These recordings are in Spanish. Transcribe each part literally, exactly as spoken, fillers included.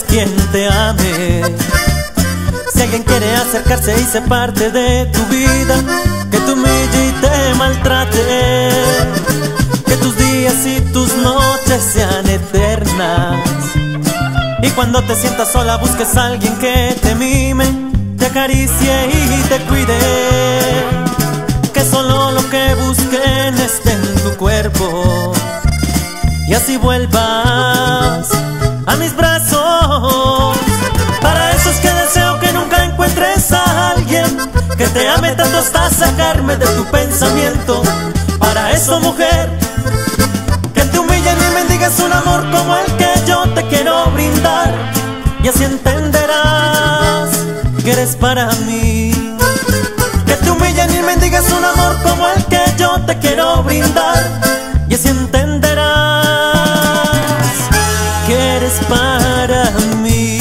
encuentres quien te ame. Si alguien quiere acercarse y ser parte de tu vida, que te humille y te maltrate, que tus días y tus noches sean eternas. Y cuando te sientas sola busques a alguien que te mime, te acaricie y te cuide, que solo lo que busquen esté en tu cuerpo, y así vuelvas a mis brazos. Para eso es que deseo que nunca encuentres a alguien que te ame tanto hasta sacarme de tu pensamiento. Para eso, mujer, que te humillen y mendigas un amor como el que yo te quiero brindar, y así entenderás que eres para mí. Que te humillen y mendigas un amor como el que yo te quiero brindar, y así entenderás que eres para mí.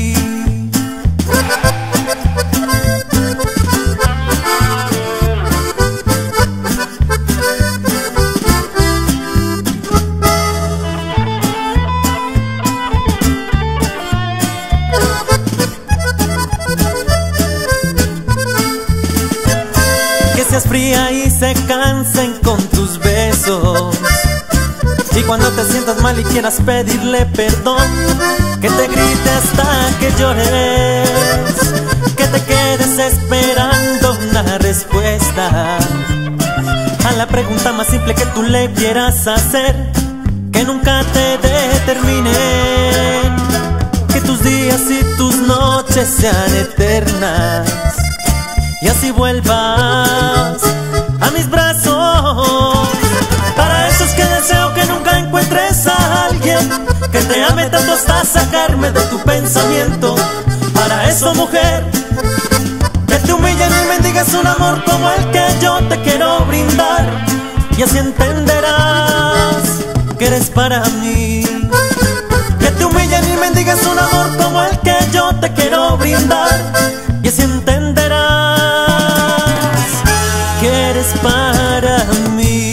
Que seas fría y se cansen con tus besos, y cuando te sientas mal y quieras pedirle perdón, que te grite hasta que llores, que te quedes esperando una respuesta a la pregunta más simple que tú le quieras hacer, que nunca te determinen, que tus días y tus noches sean eternas, y así vuelvas a mis brazos. Para eso es que deseo que nunca encuentres a alguien que te ame tanto hasta sacarme de tu pensamiento. Para eso, mujer, que te humillen y mendigas un amor como el que yo te quiero brindar, y así entenderás que eres para mí. Que te humillen y mendigas un amor como el que yo te quiero brindar, y así entenderás que eres para mí.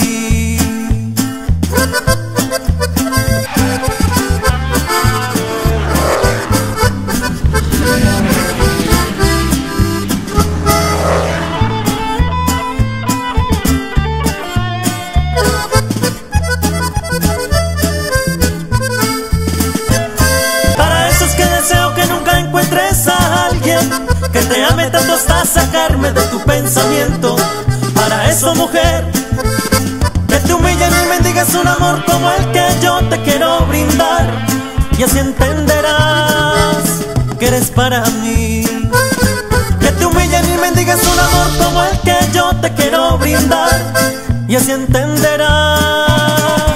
Que te ame tanto hasta sacarme de tu pensamiento. Para eso, mujer, que te humillen y mendigas un amor como el que yo te quiero brindar, y así entenderás que eres para mí. Que te humillen y mendigas un amor como el que yo te quiero brindar, y así entenderás